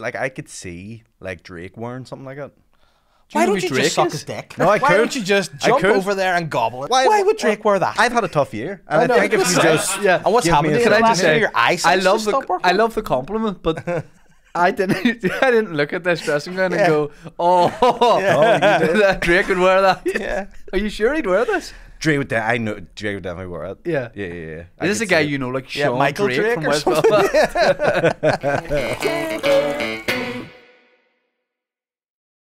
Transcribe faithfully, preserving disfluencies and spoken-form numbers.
like I could see like Drake wearing something like that. Do Why know don't who you Drake just suck is? his dick? No, I Why could. don't you just I jump could. over there and gobble it? Why, would Drake wear that? I've had a tough year, and I, know, think if you just yeah. And what's give me happening? a Can I second. just say, your eyesight I love just the stop working? I love the compliment, but I didn't I didn't look at this dressing gown and Yeah. go, oh, Yeah. oh, that Drake would wear that. Yeah. Are you sure he'd wear this? Drake would. De- I know Drake would definitely wear it. Yeah. yeah, yeah. yeah. I Is this could a guy see it. you know, like Yeah, Sean Michael Drake, Drake from or West something? Belfast?